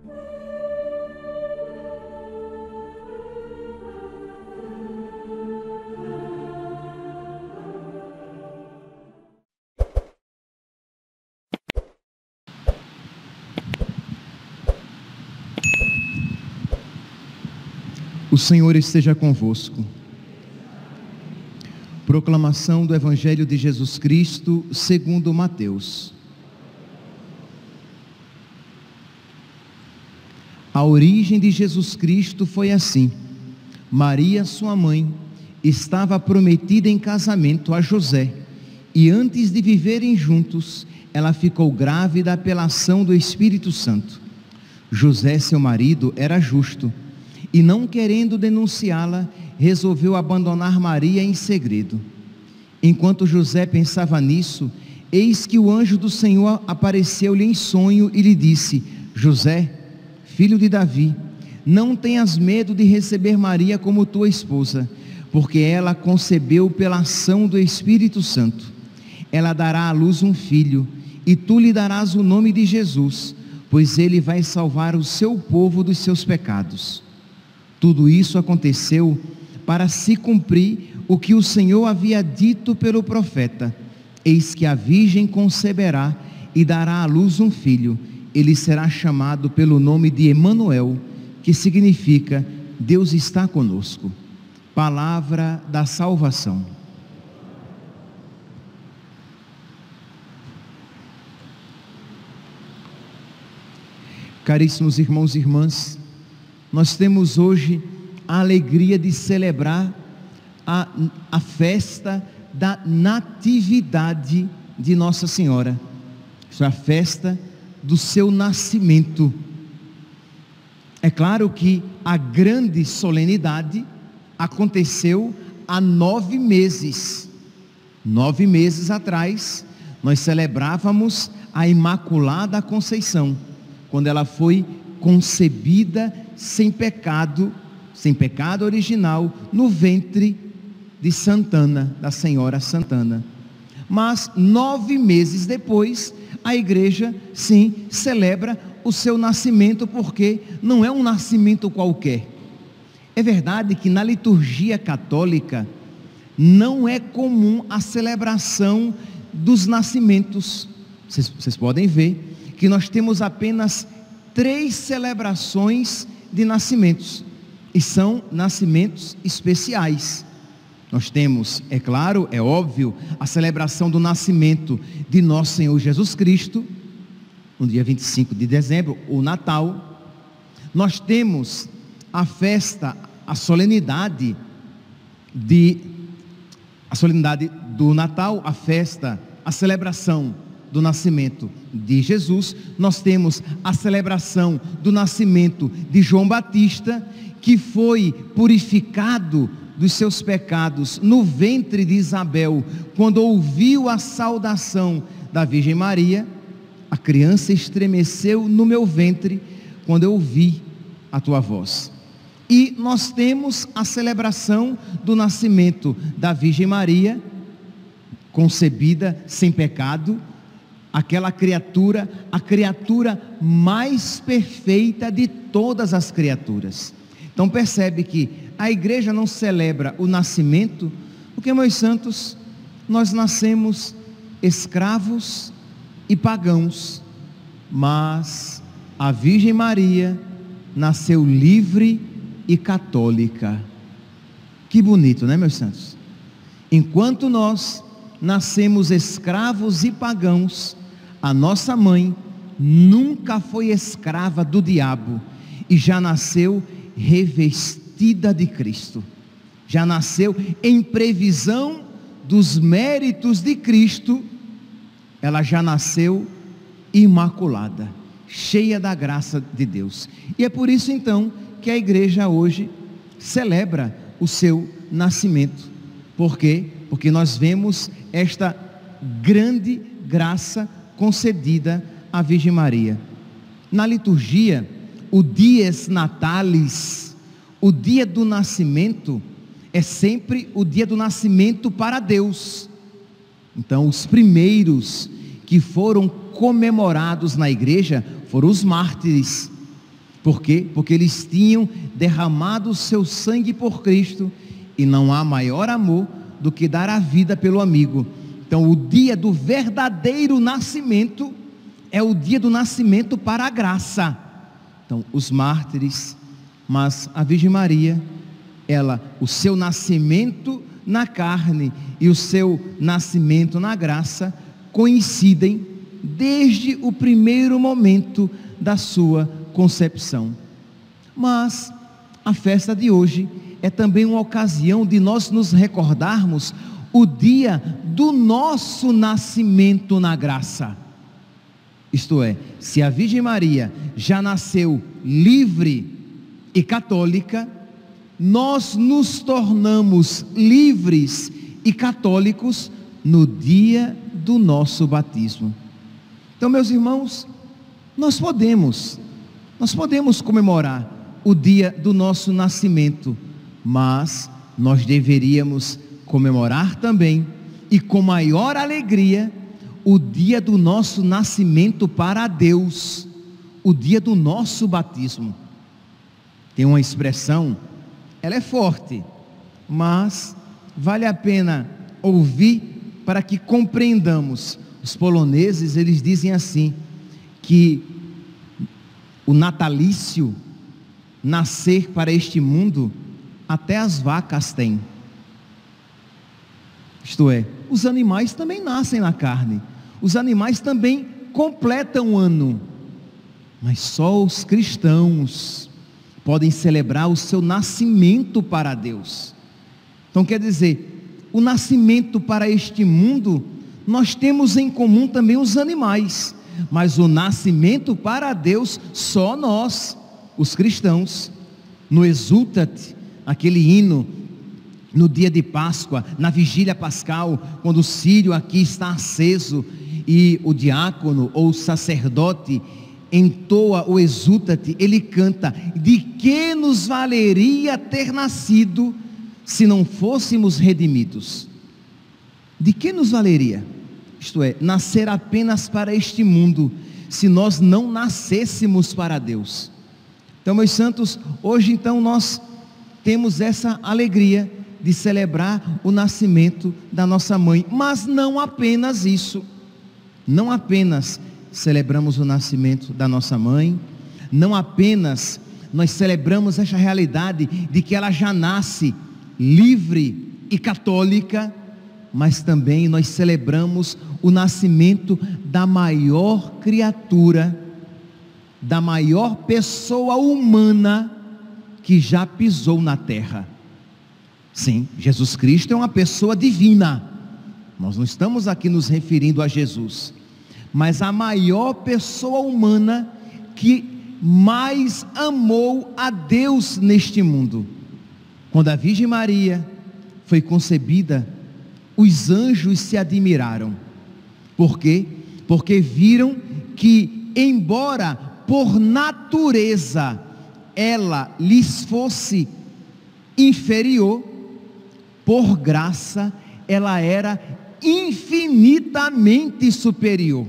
O Senhor esteja convosco. Proclamação do Evangelho de Jesus Cristo segundo Mateus. A origem de Jesus Cristo foi assim: Maria, sua mãe, estava prometida em casamento a José, e antes de viverem juntos, ela ficou grávida pela ação do Espírito Santo. José, seu marido, era justo, e não querendo denunciá-la, resolveu abandonar Maria em segredo. Enquanto José pensava nisso, eis que o anjo do Senhor apareceu-lhe em sonho e lhe disse: José, filho de Davi, não tenhas medo de receber Maria como tua esposa, porque ela concebeu pela ação do Espírito Santo. Ela dará à luz um filho, e tu lhe darás o nome de Jesus, pois ele vai salvar o seu povo dos seus pecados. Tudo isso aconteceu para se cumprir o que o Senhor havia dito pelo profeta: eis que a virgem conceberá e dará à luz um filho. Ele será chamado pelo nome de Emanuel, que significa Deus está conosco. Palavra da salvação. Caríssimos irmãos e irmãs, nós temos hoje a alegria de celebrar a festa da natividade de Nossa Senhora. Isso é a festa do seu nascimento. É claro que a grande solenidade aconteceu há 9 meses. 9 meses atrás, nós celebrávamos a Imaculada Conceição, quando ela foi concebida sem pecado original, no ventre de Santana, da Senhora Santana. Mas 9 meses depois, a igreja sim celebra o seu nascimento, porque não é um nascimento qualquer. É verdade que na liturgia católica não é comum a celebração dos nascimentos. Vocês podem ver que nós temos apenas 3 celebrações de nascimentos, e são nascimentos especiais. Nós temos, é claro, é óbvio, a celebração do nascimento de nosso Senhor Jesus Cristo, no dia 25 de dezembro, o Natal. Nós temos a festa, a solenidade do Natal, a festa, a celebração do nascimento de Jesus. Nós temos a celebração do nascimento de João Batista, que foi purificado dos seus pecados no ventre de Isabel, quando ouviu a saudação da Virgem Maria. A criança estremeceu no meu ventre quando eu ouvi a tua voz. E nós temos a celebração do nascimento da Virgem Maria, concebida sem pecado, aquela criatura, a criatura mais perfeita de todas as criaturas. Então percebe que a igreja não celebra o nascimento, porque, meus santos, nós nascemos escravos e pagãos, mas a Virgem Maria nasceu livre e católica. Que bonito, né, meus santos? Enquanto nós nascemos escravos e pagãos, a nossa mãe nunca foi escrava do diabo e já nasceu revestida de Cristo, já nasceu em previsão dos méritos de Cristo. Ela já nasceu imaculada, cheia da graça de Deus. E é por isso então que a igreja hoje celebra o seu nascimento. Por quê? Porque nós vemos esta grande graça concedida à Virgem Maria. Na liturgia, o dies natalis, o dia do nascimento, é sempre o dia do nascimento para Deus. Então, os primeiros que foram comemorados na igreja foram os mártires. Por quê? Porque eles tinham derramado o seu sangue por Cristo, e não há maior amor do que dar a vida pelo amigo. Então o dia do verdadeiro nascimento é o dia do nascimento para a graça. Então os mártires, mas a Virgem Maria, o seu nascimento na carne e o seu nascimento na graça coincidem desde o primeiro momento da sua concepção. Mas a festa de hoje é também uma ocasião de nós nos recordarmos o dia do nosso nascimento na graça. Isto é, se a Virgem Maria já nasceu livre e católica, nós nos tornamos livres e católicos no dia do nosso batismo. Então, meus irmãos, nós podemos comemorar o dia do nosso nascimento, mas nós deveríamos comemorar também, e com maior alegria, o dia do nosso nascimento para Deus, o dia do nosso batismo. Tem uma expressão, ela é forte, mas vale a pena ouvir para que compreendamos. Os poloneses, eles dizem assim, que o natalício, nascer para este mundo, até as vacas têm. Isto é, os animais também nascem na carne, os animais também completam o ano, mas só os cristãos podem celebrar o seu nascimento para Deus. Então quer dizer, o nascimento para este mundo, nós temos em comum também os animais, mas o nascimento para Deus, só nós, os cristãos. No Exultate, aquele hino, no dia de Páscoa, na vigília pascal, quando o círio aqui está aceso, e o diácono ou o sacerdote entoa o Exultate, ele canta: de que nos valeria ter nascido, se não fôssemos redimidos? De que nos valeria? Isto é, nascer apenas para este mundo, se nós não nascêssemos para Deus. Então, meus santos, hoje então nós temos essa alegria de celebrar o nascimento da nossa mãe, mas não apenas isso, não apenas celebramos o nascimento da nossa mãe, não apenas nós celebramos essa realidade de que ela já nasce livre e católica, mas também nós celebramos o nascimento da maior criatura, da maior pessoa humana que já pisou na terra. Sim, Jesus Cristo é uma pessoa divina, nós não estamos aqui nos referindo a Jesus, mas a maior pessoa humana que mais amou a Deus neste mundo. Quando a Virgem Maria foi concebida, os anjos se admiraram. Por quê? Porque viram que, embora por natureza ela lhes fosse inferior, por graça ela era infinitamente superior.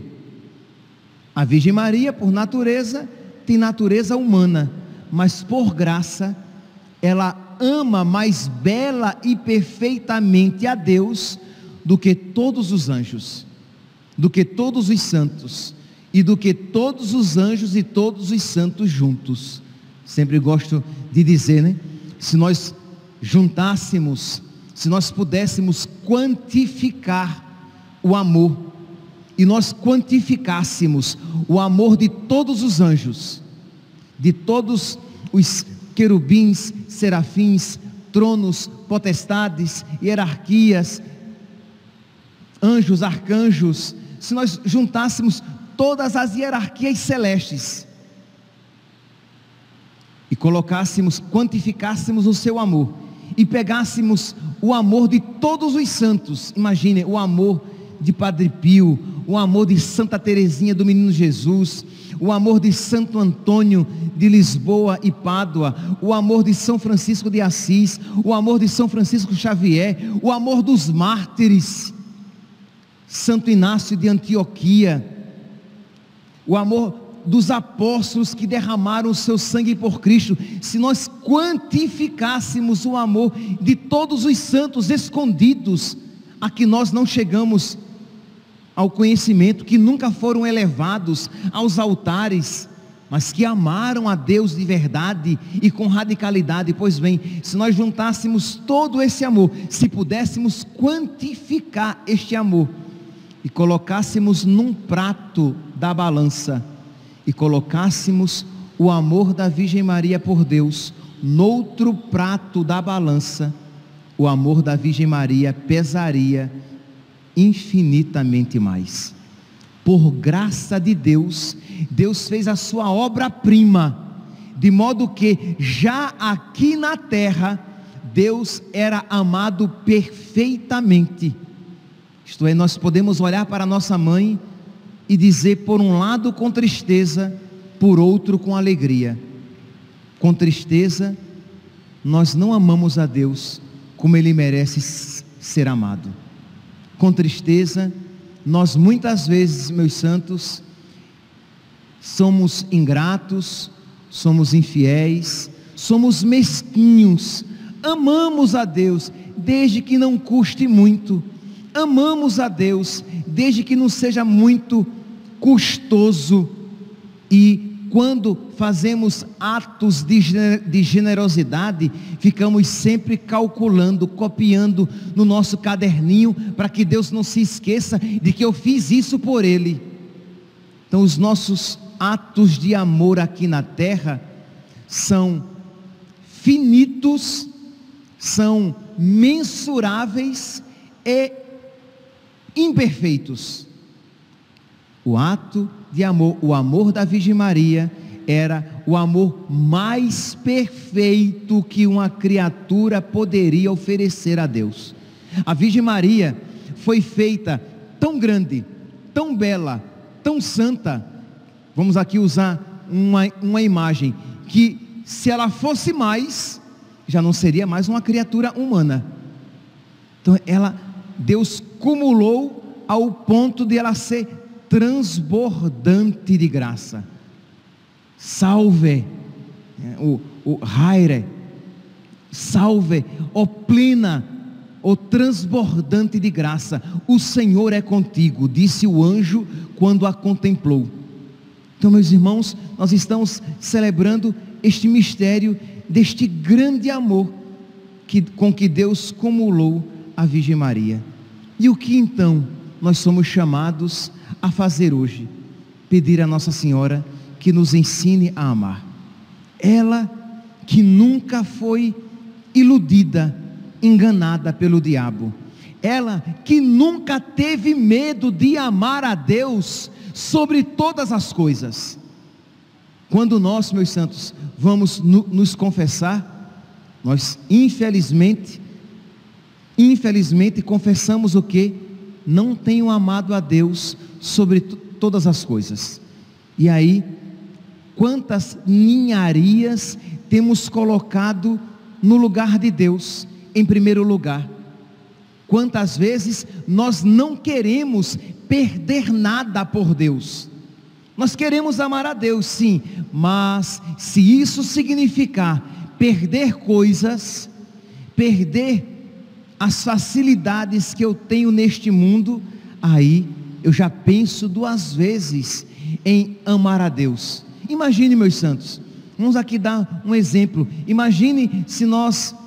A Virgem Maria, por natureza, tem natureza humana, mas por graça ela ama mais bela e perfeitamente a Deus do que todos os anjos, do que todos os santos, e do que todos os anjos e todos os santos juntos. Sempre gosto de dizer, né? Se nós juntássemos, se nós pudéssemos quantificar o amor, e nós quantificássemos o amor de todos os anjos, de todos os querubins, serafins, tronos, potestades, hierarquias, anjos, arcanjos, se nós juntássemos todas as hierarquias celestes e colocássemos, quantificássemos o seu amor e pegássemos o amor de todos os santos, imagine o amor de Padre Pio, o amor de Santa Teresinha do Menino Jesus, o amor de Santo Antônio de Lisboa e Pádua, o amor de São Francisco de Assis, o amor de São Francisco Xavier, o amor dos mártires, Santo Inácio de Antioquia, o amor dos apóstolos que derramaram o seu sangue por Cristo, se nós quantificássemos o amor de todos os santos escondidos, a que nós não chegamos ao conhecimento, que nunca foram elevados aos altares, mas que amaram a Deus de verdade e com radicalidade. Pois bem, se nós juntássemos todo esse amor, se pudéssemos quantificar este amor e colocássemos num prato da balança, e colocássemos o amor da Virgem Maria por Deus noutro prato da balança, o amor da Virgem Maria pesaria infinitamente mais. Por graça de Deus, Deus fez a sua obra-prima, de modo que já aqui na terra, Deus era amado perfeitamente. Isto é, nós podemos olhar para nossa mãe e dizer, por um lado com tristeza, por outro com alegria. Com tristeza, nós não amamos a Deus como Ele merece ser amado. Com tristeza, nós muitas vezes, meus santos, somos ingratos, somos infiéis, somos mesquinhos. Amamos a Deus desde que não custe muito. Amamos a Deus desde que não seja muito custoso. E quando fazemos atos de generosidade, ficamos sempre calculando, copiando no nosso caderninho, para que Deus não se esqueça de que eu fiz isso por Ele. Então os nossos atos de amor aqui na terra são finitos, são mensuráveis e imperfeitos. O ato de amor, o amor da Virgem Maria, era o amor mais perfeito que uma criatura poderia oferecer a Deus. A Virgem Maria foi feita tão grande, tão bela, tão santa. Vamos aqui usar uma imagem, que se ela fosse mais, já não seria mais uma criatura humana. Então Deus cumulou ao ponto de ela ser transbordante de graça. Salve, o Haire, salve, ó plena, ó transbordante de graça, o Senhor é contigo, disse o anjo quando a contemplou. Então, meus irmãos, nós estamos celebrando este mistério deste grande amor com que Deus cumulou a Virgem Maria. E o que então nós somos chamados a fazer hoje? Pedir a Nossa Senhora que nos ensine a amar. Ela que nunca foi iludida, enganada pelo diabo. Ela que nunca teve medo de amar a Deus sobre todas as coisas. Quando nós, meus santos, vamos nos confessar, nós infelizmente confessamos o quê? Não tenho amado a Deus sobre todas as coisas. E aí, quantas ninharias temos colocado no lugar de Deus, em primeiro lugar? Quantas vezes nós não queremos perder nada por Deus? Nós queremos amar a Deus, sim, mas se isso significar perder coisas, perder as facilidades que eu tenho neste mundo, aí eu já penso duas vezes em amar a Deus. Imagine, meus santos, vamos aqui dar um exemplo. Imagine se nós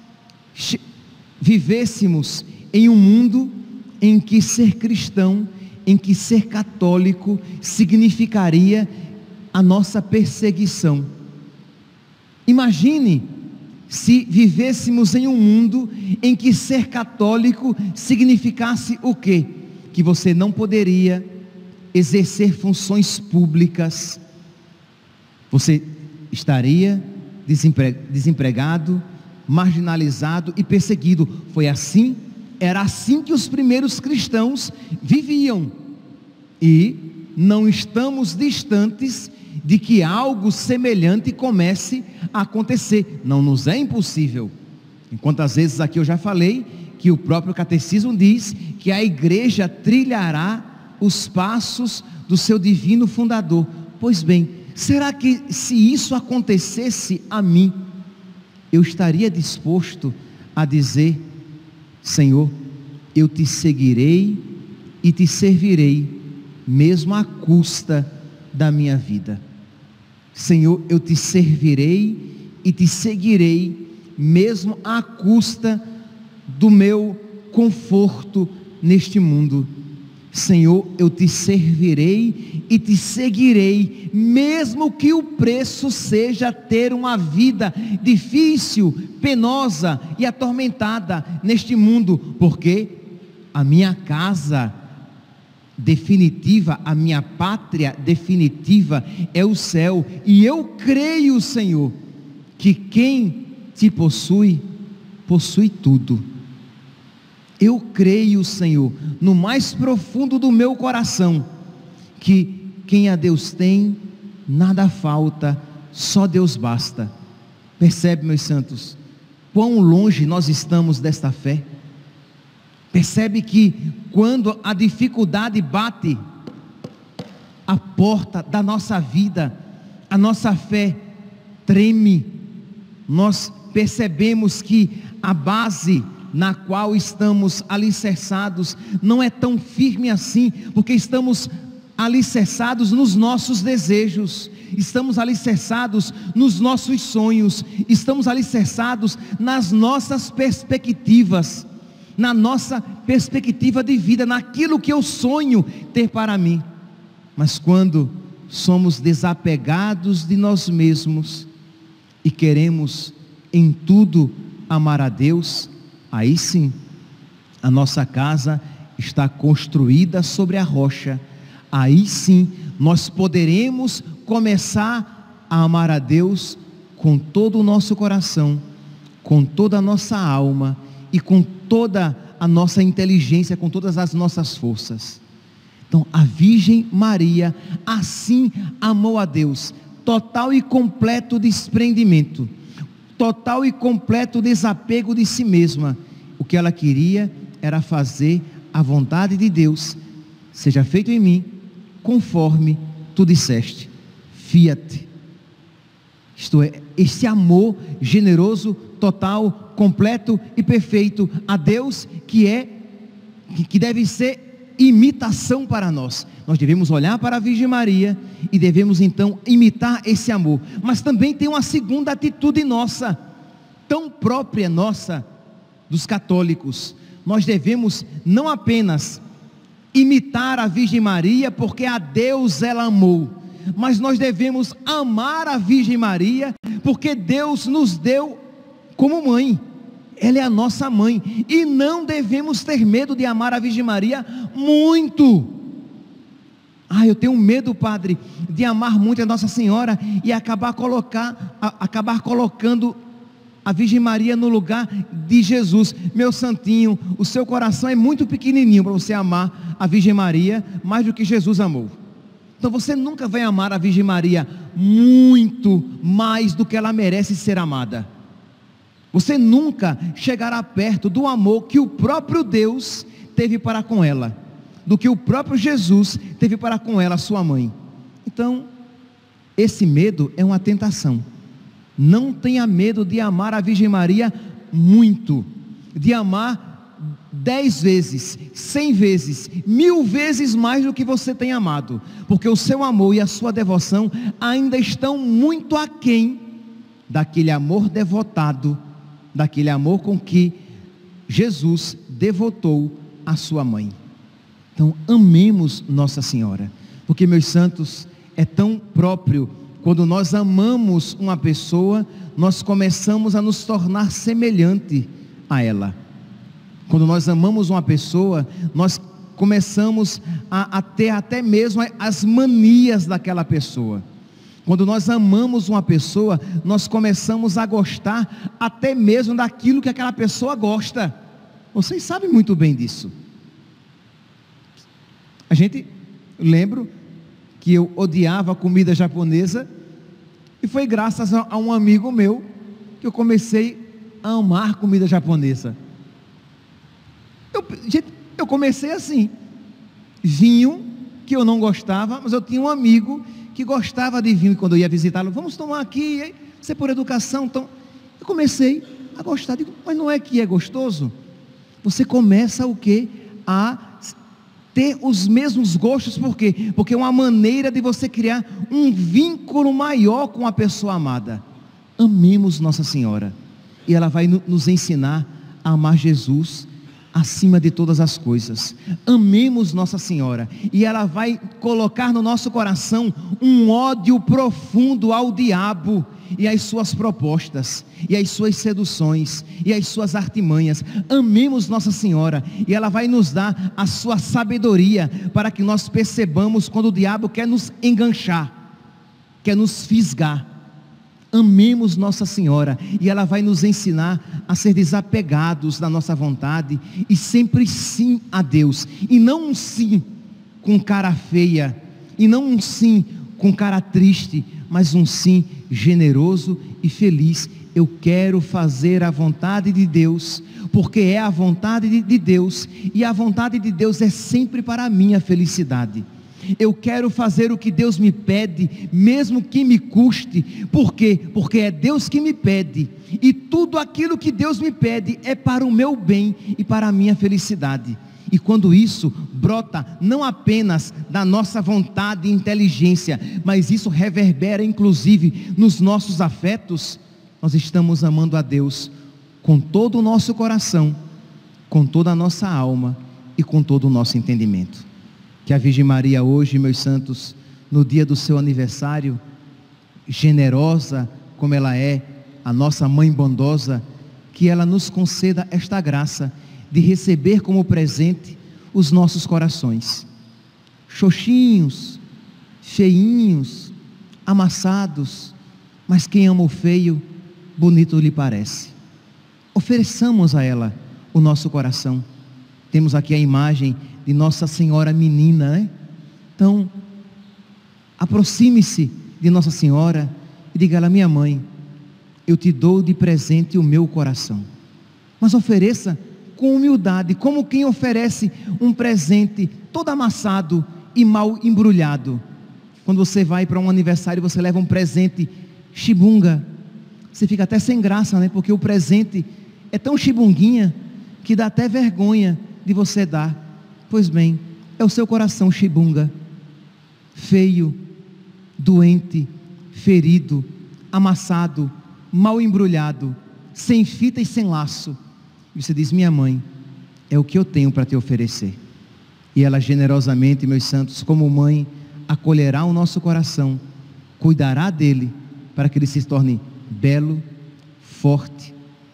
vivêssemos em um mundo em que ser cristão, em que ser católico significaria a nossa perseguição. Imagine se vivêssemos em um mundo em que ser católico significasse o quê? Que você não poderia exercer funções públicas, você estaria desempregado, marginalizado e perseguido. Era assim que os primeiros cristãos viviam, e não estamos distantes de que algo semelhante comece a acontecer. Não nos é impossível. Quantas vezes aqui eu já falei que o próprio catecismo diz que a igreja trilhará os passos do seu divino fundador. Pois bem, será que se isso acontecesse a mim, eu estaria disposto a dizer: Senhor, eu te seguirei e te servirei, mesmo à custa da minha vida. Senhor, eu te servirei e te seguirei, mesmo à custa do meu conforto neste mundo. Senhor, eu te servirei e te seguirei, mesmo que o preço seja ter uma vida difícil, penosa e atormentada neste mundo, porque a minha casa definitiva, a minha pátria definitiva é o céu, e eu creio, Senhor, que quem te possui, possui tudo. Eu creio, Senhor, no mais profundo do meu coração, que quem a Deus tem, nada falta, só Deus basta. Percebe, meus santos, quão longe nós estamos desta fé? Percebe que quando a dificuldade bate a porta da nossa vida, a nossa fé treme. Nós percebemos que a base na qual estamos alicerçados não é tão firme assim, porque estamos alicerçados nos nossos desejos, estamos alicerçados nos nossos sonhos, estamos alicerçados nas nossas perspectivas, na nossa perspectiva de vida, naquilo que eu sonho ter para mim. Mas quando somos desapegados de nós mesmos e queremos em tudo amar a Deus, aí sim, a nossa casa está construída sobre a rocha. Aí sim, nós poderemos começar a amar a Deus com todo o nosso coração, com toda a nossa alma e com toda a nossa inteligência, com todas as nossas forças. Então, a Virgem Maria assim amou a Deus, total e completo desprendimento, total e completo desapego de si mesma. O que ela queria era fazer a vontade de Deus. Seja feito em mim, conforme tu disseste. Fiat. Isto é, esse amor generoso, total, completo e perfeito a Deus, que deve ser imitação para nós. Nós devemos olhar para a Virgem Maria e devemos então imitar esse amor. Mas também tem uma segunda atitude nossa, tão própria nossa, dos católicos. Nós devemos não apenas imitar a Virgem Maria, porque a Deus ela amou, mas nós devemos amar a Virgem Maria, porque Deus nos deu como mãe. Ela é a nossa mãe, e não devemos ter medo de amar a Virgem Maria muito. Eu tenho medo, padre, de amar muito a Nossa Senhora e acabar colocando a Virgem Maria no lugar de Jesus. Meu santinho, o seu coração é muito pequenininho para você amar a Virgem Maria mais do que Jesus amou. Então você nunca vai amar a Virgem Maria muito mais do que ela merece ser amada. Você nunca chegará perto do amor que o próprio Deus teve para com ela, do que o próprio Jesus teve para com ela, sua mãe. Então, esse medo é uma tentação. Não tenha medo de amar a Virgem Maria muito, de amar 10 vezes, 100 vezes, 1000 vezes mais do que você tem amado, porque o seu amor e a sua devoção ainda estão muito aquém daquele amor devotado, daquele amor com que Jesus devotou a sua mãe. Então amemos Nossa Senhora, porque, meus santos, é tão próprio. Quando nós amamos uma pessoa, nós começamos a nos tornar semelhante a ela. Quando nós amamos uma pessoa, nós começamos a ter até mesmo as manias daquela pessoa. Quando nós amamos uma pessoa, nós começamos a gostar até mesmo daquilo que aquela pessoa gosta. Vocês sabem muito bem disso. Lembro que eu odiava a comida japonesa, e foi graças a um amigo meu que eu comecei a amar comida japonesa. Eu comecei assim, vinho que eu não gostava, mas eu tinha um amigo que gostava de vinho, e quando eu ia visitá-lo, vamos tomar aqui, aí, você por educação, então, eu comecei a gostar, digo, mas não é que é gostoso? Você começa o quê? A ter os mesmos gostos, por quê? Porque é uma maneira de você criar um vínculo maior com a pessoa amada. Amemos Nossa Senhora, e ela vai nos ensinar a amar Jesus acima de todas as coisas. Amemos Nossa Senhora, e ela vai colocar no nosso coração um ódio profundo ao diabo e às suas propostas, e às suas seduções, e às suas artimanhas. Amemos Nossa Senhora, e ela vai nos dar a sua sabedoria, para que nós percebamos quando o diabo quer nos enganchar, quer nos fisgar. Amemos Nossa Senhora, e ela vai nos ensinar a ser desapegados da nossa vontade, e sempre sim a Deus, e não um sim com cara feia, e não um sim com cara triste, mas um sim generoso e feliz. Eu quero fazer a vontade de Deus, porque é a vontade de Deus, e a vontade de Deus é sempre para a minha felicidade. Eu quero fazer o que Deus me pede, mesmo que me custe. Por quê? Porque é Deus que me pede, e tudo aquilo que Deus me pede é para o meu bem e para a minha felicidade. E quando isso brota não apenas da nossa vontade e inteligência, mas isso reverbera inclusive nos nossos afetos, nós estamos amando a Deus com todo o nosso coração, com toda a nossa alma e com todo o nosso entendimento. Que a Virgem Maria hoje, meus santos, no dia do seu aniversário, generosa como ela é, a nossa mãe bondosa, que ela nos conceda esta graça de receber como presente os nossos corações, xoxinhos, cheinhos, amassados, mas quem ama o feio, bonito lhe parece. Ofereçamos a ela o nosso coração. Temos aqui a imagem de Nossa Senhora menina, né? Então, aproxime-se de Nossa Senhora e diga a ela: minha mãe, eu te dou de presente o meu coração. Mas ofereça com humildade, como quem oferece um presente todo amassado e mal embrulhado. Quando você vai para um aniversário, você leva um presente chibunga, você fica até sem graça, né? Porque o presente é tão chibunguinha que dá até vergonha de você dar. Pois bem, é o seu coração chibunga, feio, doente, ferido, amassado, mal embrulhado, sem fita e sem laço. E você diz: minha mãe, é o que eu tenho para te oferecer. E ela generosamente, meus santos, como mãe, acolherá o nosso coração, cuidará dele, para que ele se torne belo, forte,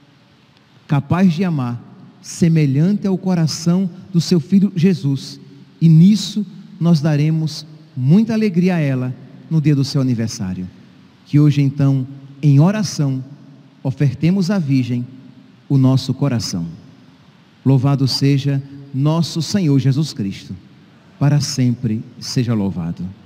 capaz de amar, semelhante ao coração do seu Filho Jesus. E nisso nós daremos muita alegria a ela no dia do seu aniversário. Que hoje então, em oração, ofertemos à Virgem o nosso coração. Louvado seja nosso Senhor Jesus Cristo, para sempre seja louvado.